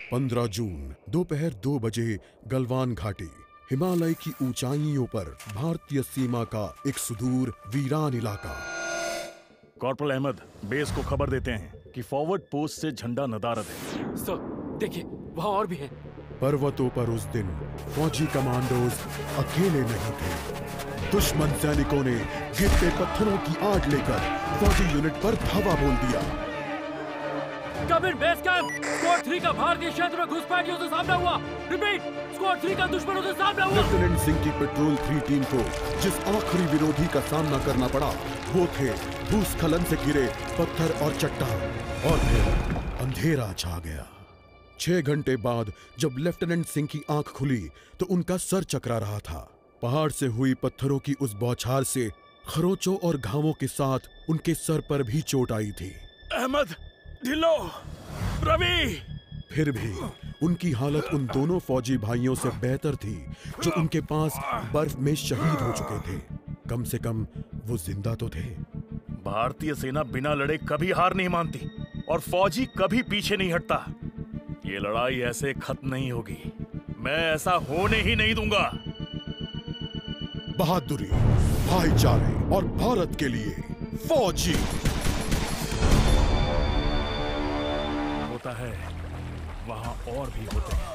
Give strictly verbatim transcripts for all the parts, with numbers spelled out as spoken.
पंद्रह जून दोपहर दो बजे गलवान घाटी, हिमालय की ऊंचाइयों पर भारतीय सीमा का एक सुदूर वीरान इलाका। कॉर्पोरल अहमद, बेस को खबर देते हैं कि फॉरवर्ड पोस्ट से झंडा नदारद है। सर, देखिए वहाँ और भी हैं। पर्वतों पर उस दिन फौजी कमांडोज अकेले नहीं थे। दुश्मन सैनिकों ने गिरते पत्थरों की आड़ लेकर फौजी यूनिट पर धावा बोल दिया। कम इन बेस कैंप, स्क्वाड थ्री का भारतीय क्षेत्र में घुसपैठियों से सामना हुआ। रिपीट, स्क्वाड थ्री का दुश्मनों से सामना हुआ। लेफ्टिनेंट सिंह की पेट्रोल थ्री टीम को जिस आखिरी विरोधी का सामना करना पड़ा वो थे भूस्खलन से गिरे पत्थर और चट्टान। और फिर अंधेरा छा गया। छह घंटे बाद जब लेफ्टिनेंट सिंह की आंख खुली तो उनका सर चकरा रहा था। पहाड़ से हुई पत्थरों की उस बौछार से खरोचों और घावों के साथ उनके सर पर भी चोट आई थी। अहमद, ढिल्लो, रवि। फिर भी उनकी हालत उन दोनों फौजी भाइयों से बेहतर थी जो उनके पास बर्फ में शहीद हो चुके थे। कम से कम वो जिंदा तो थे। भारतीय सेना बिना लड़े कभी हार नहीं मानती और फौजी कभी पीछे नहीं हटता। ये लड़ाई ऐसे खत्म नहीं होगी। मैं ऐसा होने ही नहीं दूंगा। बहादुरी, भाईचारे और भारत के लिए फौजी। होता है, वहां और भी होते हैं।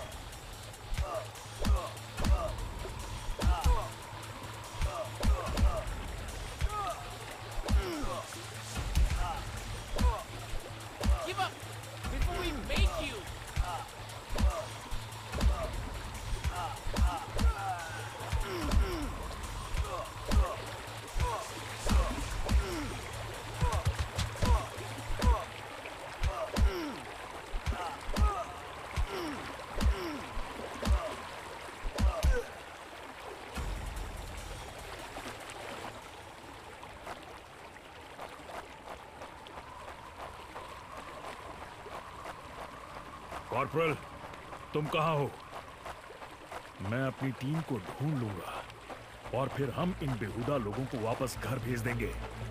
कॉर्पोरल, तुम कहाँ हो? मैं अपनी टीम को ढूंढ लूंगा और फिर हम इन बेहुदा लोगों को वापस घर भेज देंगे।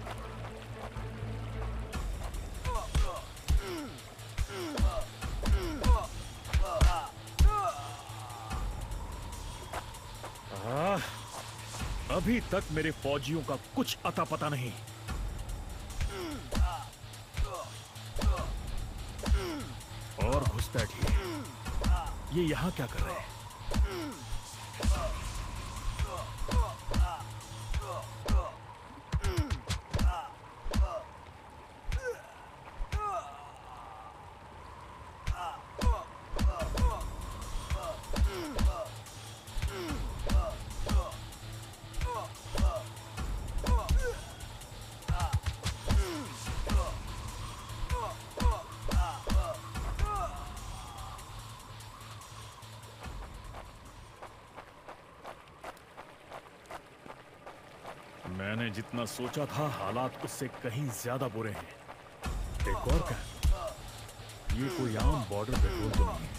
आ, अभी तक मेरे फौजियों का कुछ अता पता नहीं। और घुसपैठिए, ये यहाँ क्या कर रहे हैं? मैंने जितना सोचा था हालात उससे कहीं ज्यादा बुरे हैं। एक और क्या, ये कोई आम बॉर्डर पेट्रोल तो नहीं है।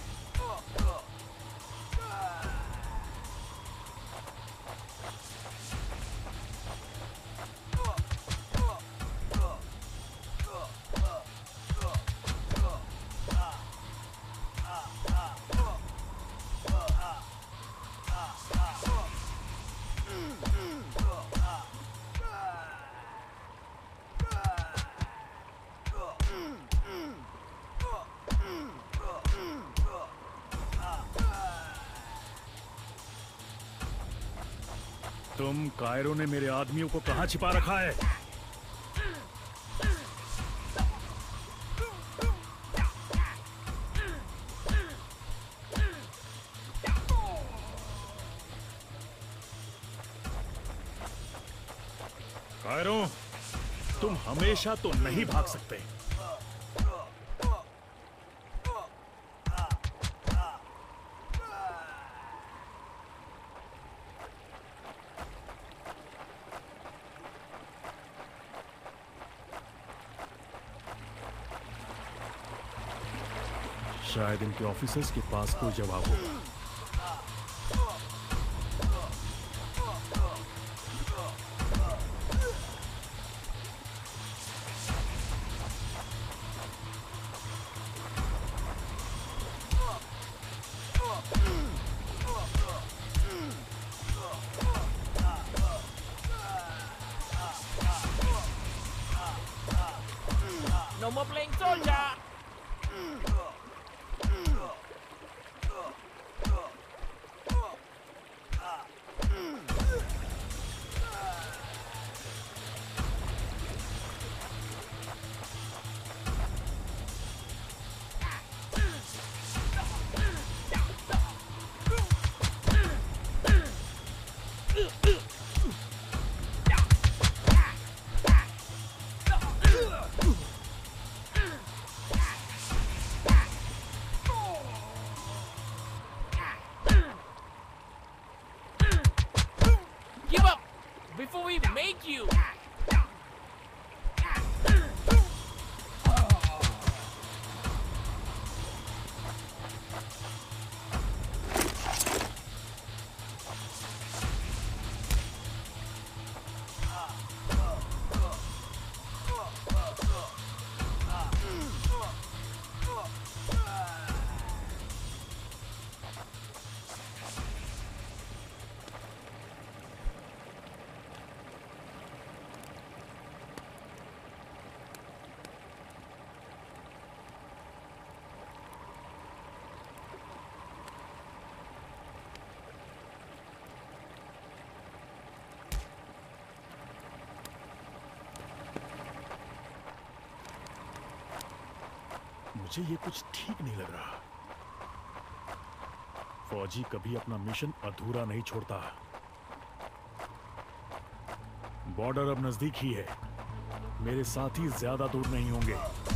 तुम कायरों ने मेरे आदमियों को कहां छिपा रखा है? कायरों, तुम हमेशा तो नहीं भाग सकते। शायद इनके ऑफिसर्स के पास कोई जवाब होगा। more playing soldier. Give up before we make you. मुझे ये कुछ ठीक नहीं लग रहा। फौजी कभी अपना मिशन अधूरा नहीं छोड़ता। बॉर्डर अब नजदीक ही है। मेरे साथी ज्यादा दूर नहीं होंगे।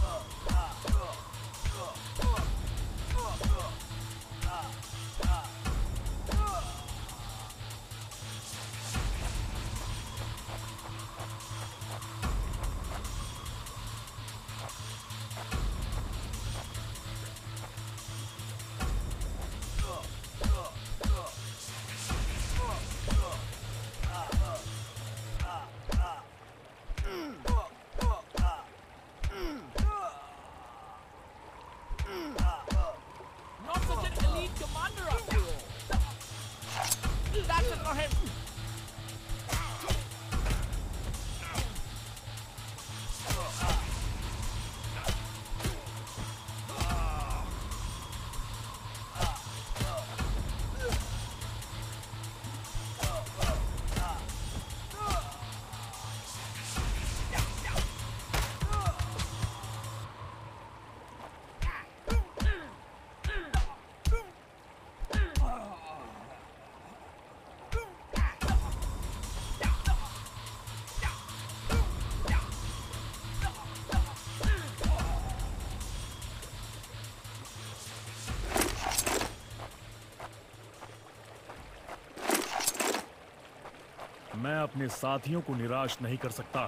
मैं अपने साथियों को निराश नहीं कर सकता।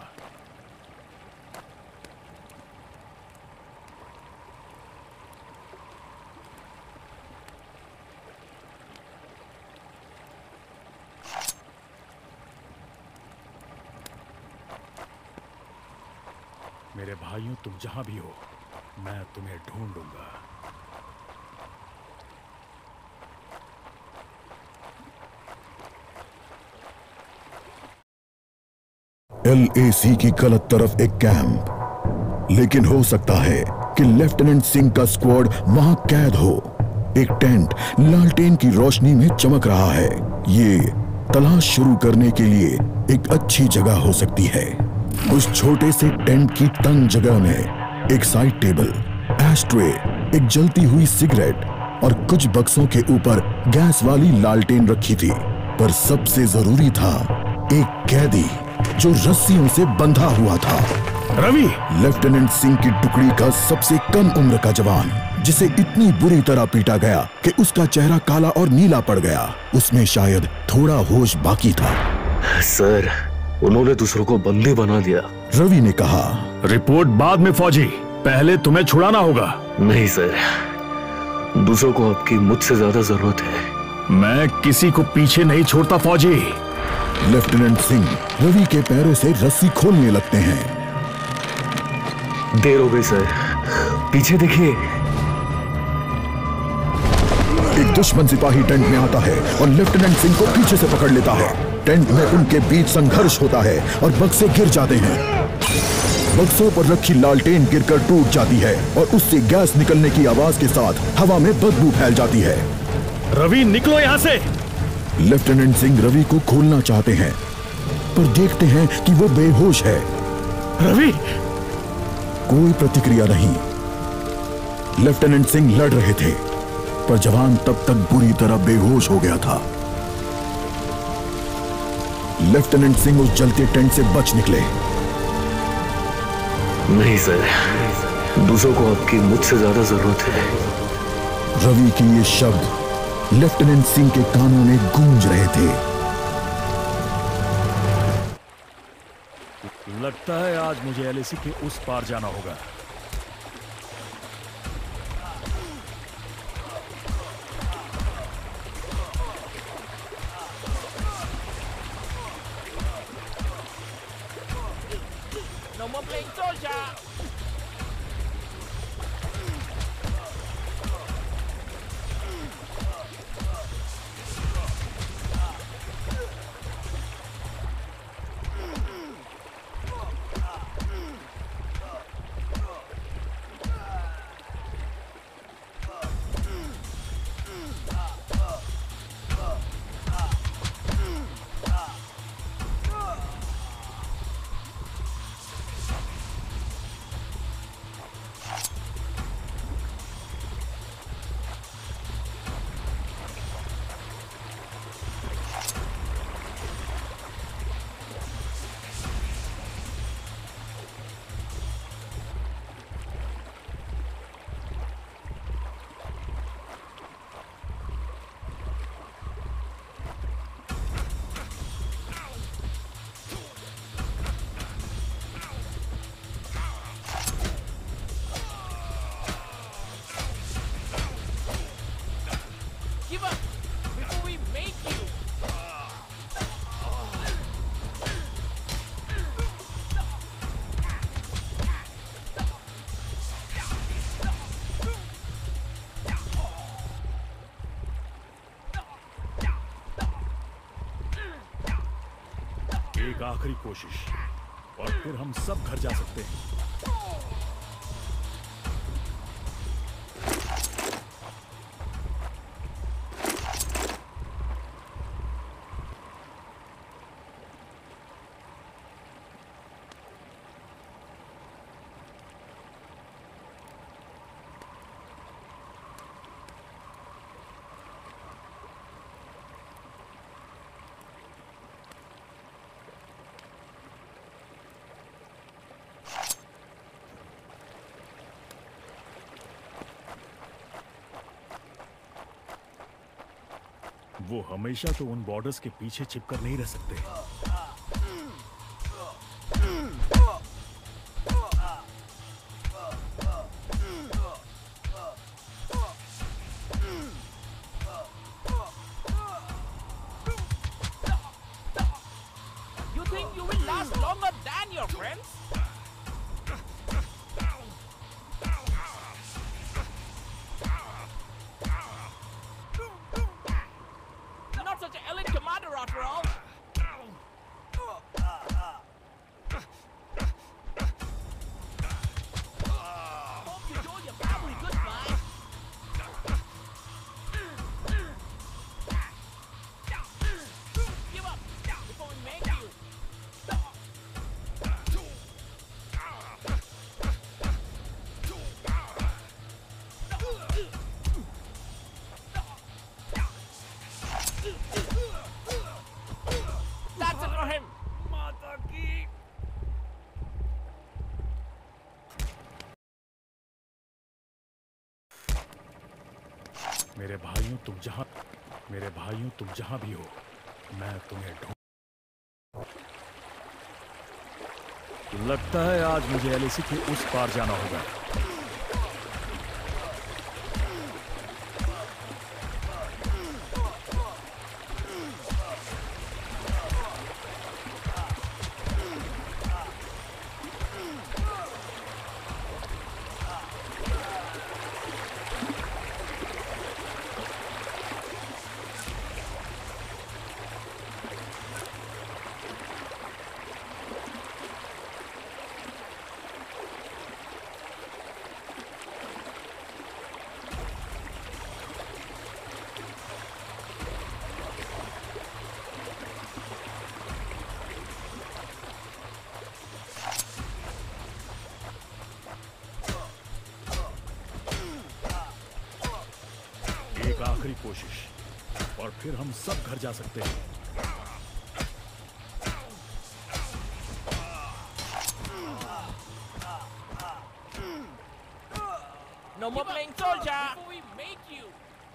मेरे भाइयों, तुम जहां भी हो, मैं तुम्हें ढूंढूंगा। एल ए सी की गलत तरफ एक कैंप, लेकिन हो सकता है कि लेफ्टिनेंट सिंह का स्क्वाड वहां कैद हो। एक टेंट लालटेन की रोशनी में चमक रहा है। ये तलाश शुरू करने के लिए एक अच्छी जगह हो सकती है। उस छोटे से टेंट की तंग जगह में एक साइड टेबल, एस्ट्रे, एक जलती हुई सिगरेट और कुछ बक्सों के ऊपर गैस वाली लालटेन रखी थी। पर सबसे जरूरी था एक कैदी जो रस्सियों से बंधा हुआ था। रवि, लेफ्टिनेंट सिंह की टुकड़ी का सबसे कम उम्र का जवान, जिसे इतनी बुरी तरह पीटा गया कि उसका चेहरा काला और नीला पड़ गया। उसमें शायद थोड़ा होश बाकी था। सर, उन्होंने दूसरों को बंदी बना दिया। रवि ने कहा। रिपोर्ट बाद में फौजी, पहले तुम्हें छुड़ाना होगा। नहीं सर, दूसरों को आपकी मुझसे ज्यादा जरूरत है। मैं किसी को पीछे नहीं छोड़ता फौजी। लेफ्टिनेंट सिंह रवि के पैरों से रस्सी खोलने लगते हैं। देर हो गई सर, पीछे देखिए। एक दुश्मन सिपाही टेंट में आता है और लेफ्टिनेंट सिंह को पीछे से पकड़ लेता है। टेंट में उनके बीच संघर्ष होता है और बक्से गिर जाते हैं। बक्सों पर रखी लालटेन गिरकर टूट जाती है और उससे गैस निकलने की आवाज के साथ हवा में बदबू फैल जाती है। रवि निकलो यहाँ से। लेफ्टिनेंट सिंह रवि को खोलना चाहते हैं पर देखते हैं कि वो बेहोश है। रवि! कोई प्रतिक्रिया नहीं। लेफ्टिनेंट सिंह लड़ रहे थे पर जवान तब तक बुरी तरह बेहोश हो गया था। लेफ्टिनेंट सिंह उस जलते टेंट से बच निकले। नहीं सर, दूसरों को आपकी मुझसे ज्यादा जरूरत है। रवि के ये शब्द लेफ्टिनेंट सिंह के कानों में गूंज रहे थे। लगता है आज मुझे एलएसी के उस पार जाना होगा। No more playing soldier. Give up before we make you. एक आखिरी कोशिश और फिर हम सब घर जा सकते हैं। वो हमेशा तो उन बॉर्डर्स के पीछे छिपकर नहीं रह सकते। You think you will last longer than your friends? Not such an elite commander after all. Hope you told your family goodbye. Give up before we make you. That's it for him. Mata ki. मेरे भाइयों तुम जहां मेरे भाइयों तुम जहां भी हो, मैं तुम्हें ढूंढ। लगता है आज मुझे एलएसी के उस पार जाना होगा। एक आखिरी कोशिश और फिर हम सब घर जा सकते हैं। No more playing soldier! Before we make you!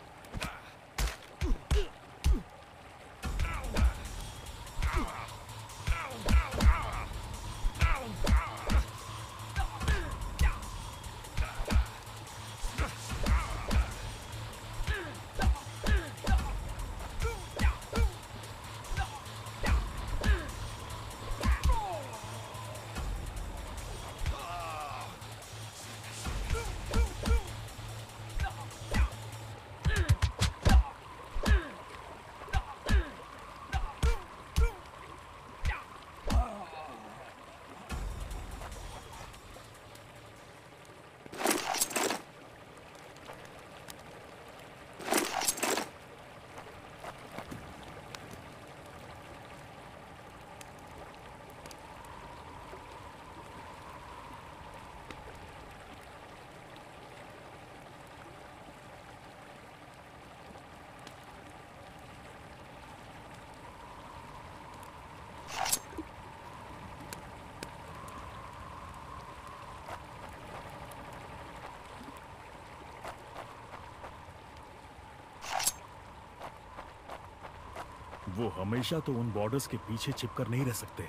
वो हमेशा तो उन बॉर्डर्स के पीछे छिपकर नहीं रह सकते।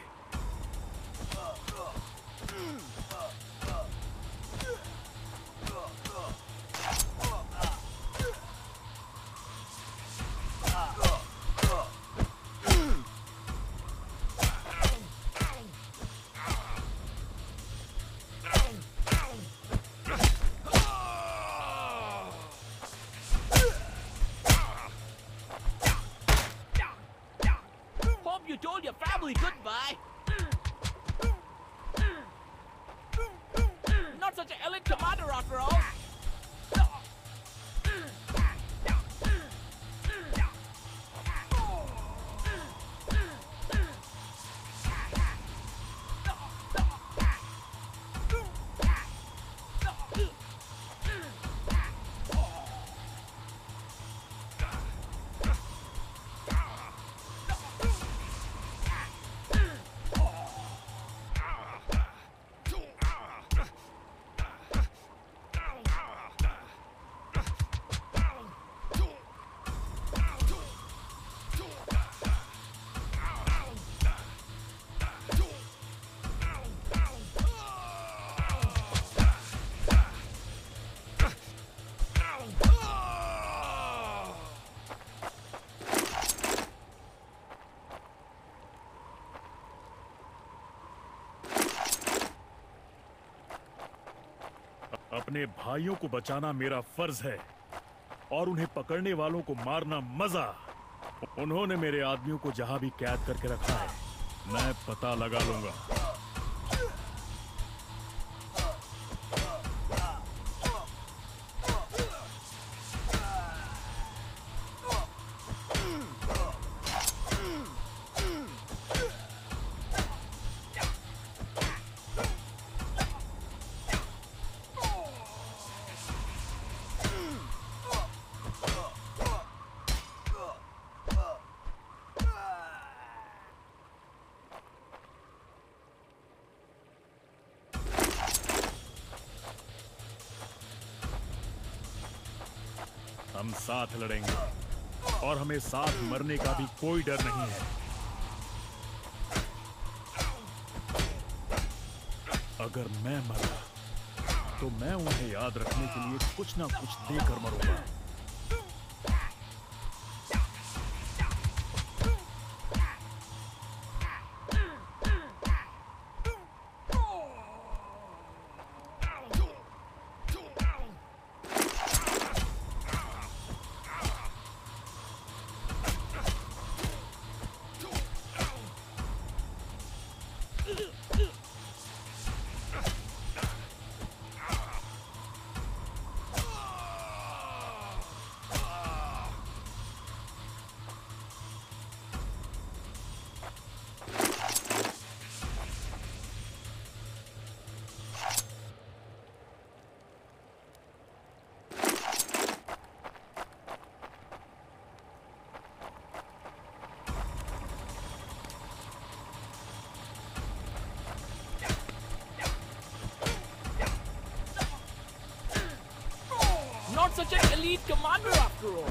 You told your family goodbye. Not such an elite commander after all. अपने भाइयों को बचाना मेरा फर्ज है और उन्हें पकड़ने वालों को मारना मजा। उन्होंने मेरे आदमियों को जहां भी कैद करके रखा है, मैं पता लगा लूंगा। हम साथ लड़ेंगे और हमें साथ मरने का भी कोई डर नहीं है। अगर मैं मरा तो मैं उन्हें याद रखने के लिए कुछ ना कुछ देकर मरूंगा। such an elite commander after all.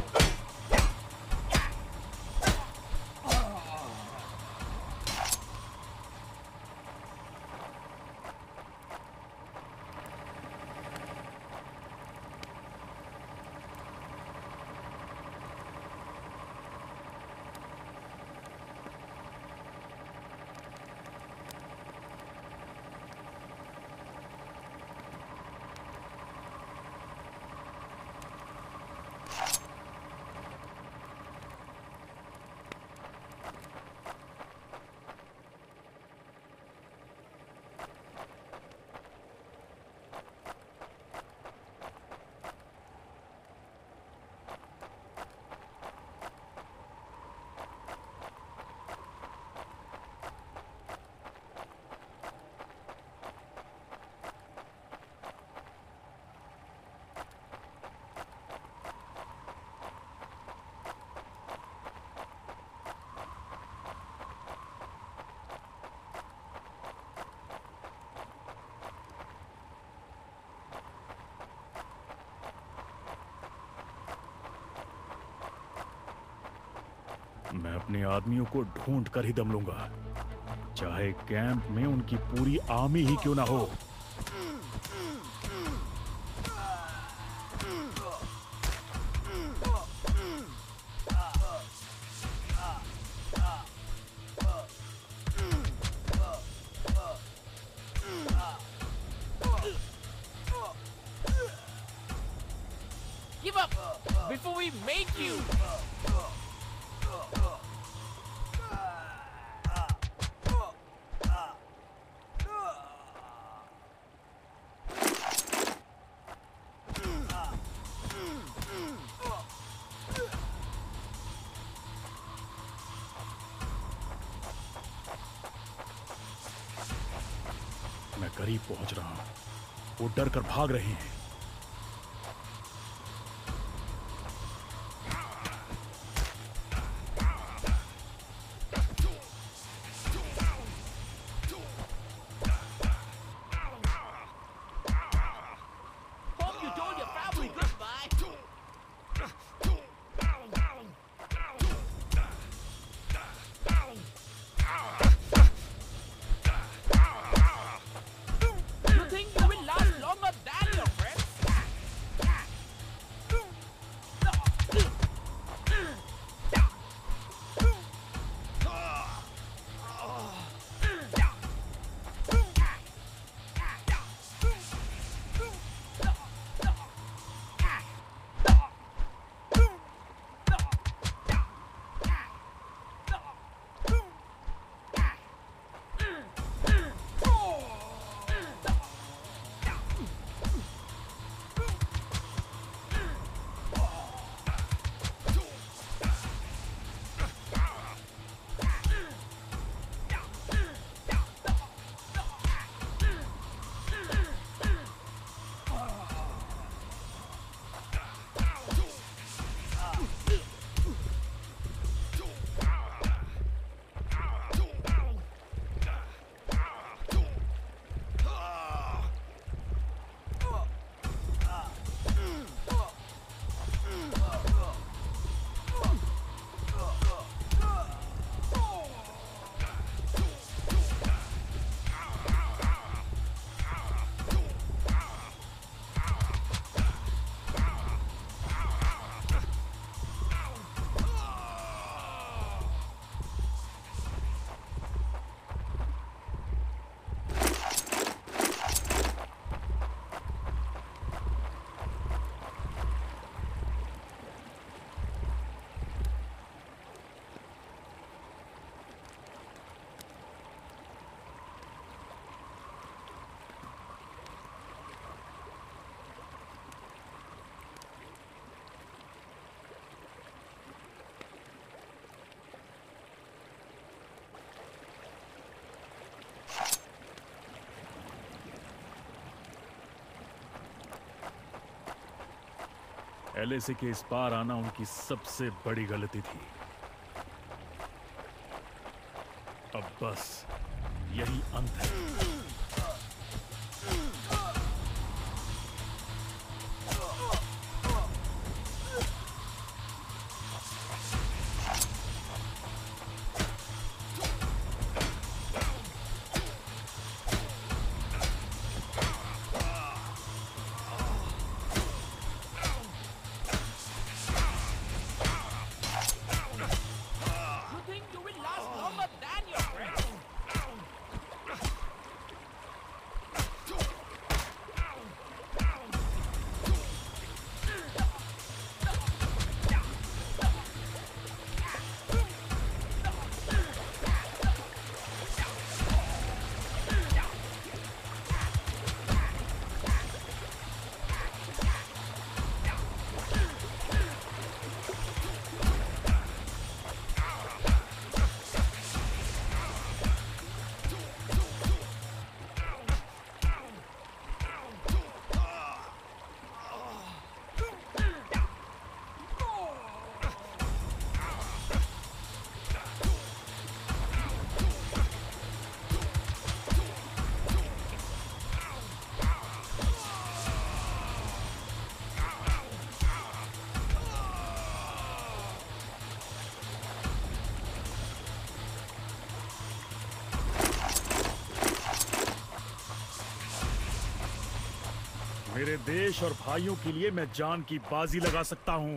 मैं अपने आदमियों को ढूंढ कर ही दम लूंगा, चाहे कैंप में उनकी पूरी आर्मी ही क्यों ना हो। Give up before we make you. मैं करीब पहुंच रहा हूं, वो डर कर भाग रहे हैं। Hope you told your family goodbye. You think you will last longer than your friends? LAC के इस पार आना उनकी सबसे बड़ी गलती थी। अब बस यही अंत है। मेरे देश और भाइयों के लिए मैं जान की बाजी लगा सकता हूँ।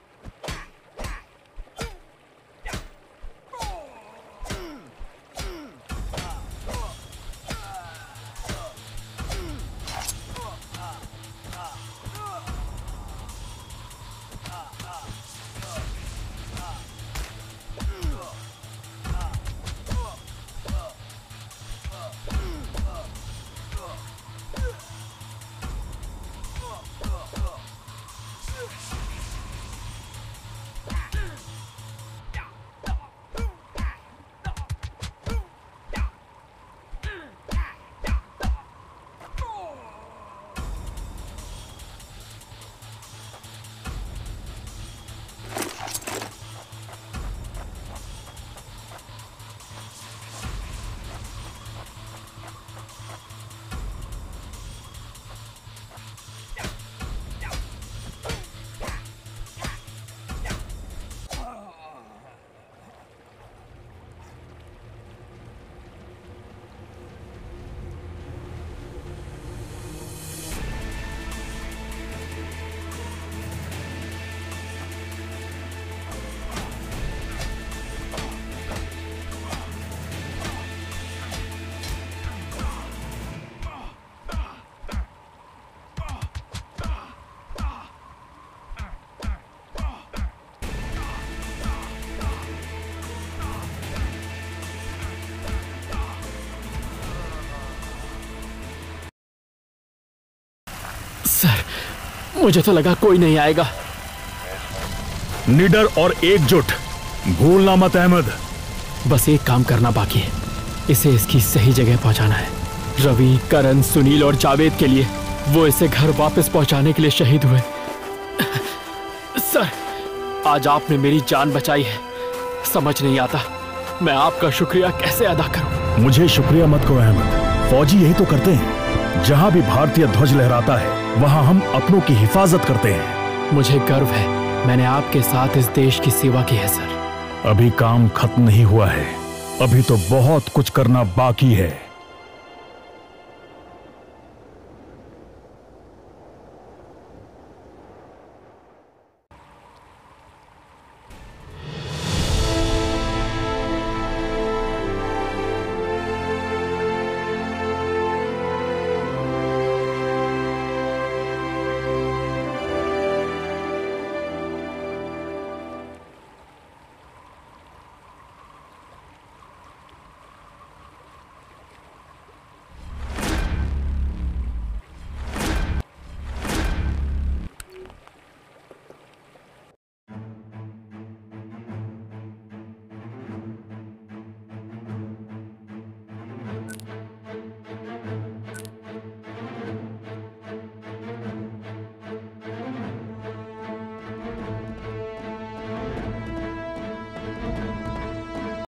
सर, मुझे तो लगा कोई नहीं आएगा। निडर और एकजुट, भूलना मत अहमद। बस एक काम करना बाकी है, इसे इसकी सही जगह पहुंचाना है। रवि, करण, सुनील और जावेद के लिए वो इसे घर वापस पहुंचाने के लिए शहीद हुए। सर, आज आपने मेरी जान बचाई है। समझ नहीं आता मैं आपका शुक्रिया कैसे अदा करूं। मुझे शुक्रिया मत कहो अहमद, फौजी यही तो करते हैं। जहां भी भारतीय ध्वज लहराता है वहां हम अपनों की हिफाजत करते हैं। मुझे गर्व है, मैंने आपके साथ इस देश की सेवा की है सर। अभी काम खत्म नहीं हुआ है, अभी तो बहुत कुछ करना बाकी है।